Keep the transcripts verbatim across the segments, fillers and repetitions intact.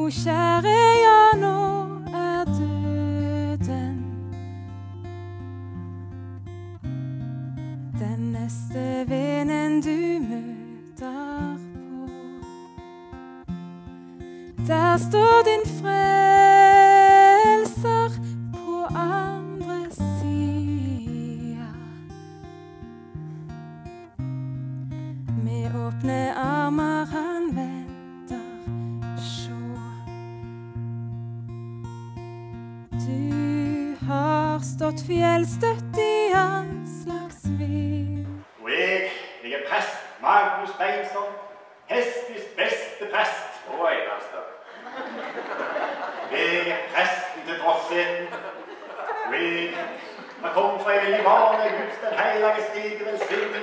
kjære, ja, nå er døden den neste vennen du møter på. Der står din frelser på andre sida. Med åpne armer han venter, sjå. Du har stått fjellstøtt i all slags vind. Og jeg, jeg er prest, Magnus Beinsson, Hestens beste prest. Og eneste. Jeg er presten til Drosseten. Og jeg har kommet fra en livane Guds den heilige stiger velsigning.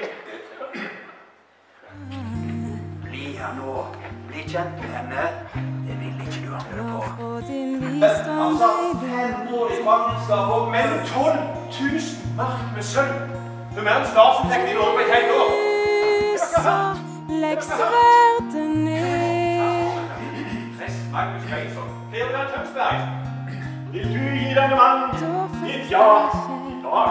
Bli her nå. Bli kjent med henne. Det vil ikke du angre på. Og din visdom Altså, deg fem år i fangenskap og men tolv tusen mark med sølv. Du mener statsinntekt i Norge på et helt år. lyser, legg sverdet ned. Prest Magnus Beinsson, Ferdinand Tønsberg. Vil du gi denne mann ditt ja i dag?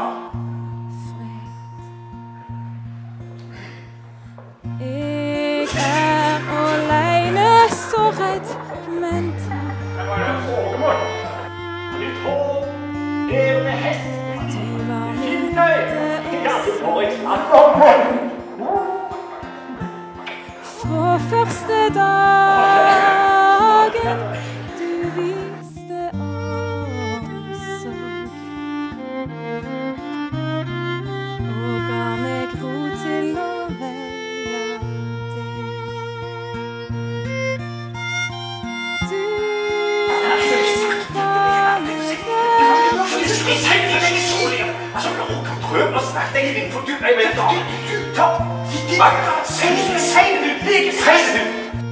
Jeg er alene så redd, men Det var en sågemål. Ditt hår, her med hest. du var min Finne, hjerte ja, du får et landmål. fra første dagen du viste omsorg og ga meg ro til å velge deg. Du var med Altså, du kan prøve å snakke deg inn, for du, jeg vet, du, du, du, ta, si det, si det, si det, du, si det, du.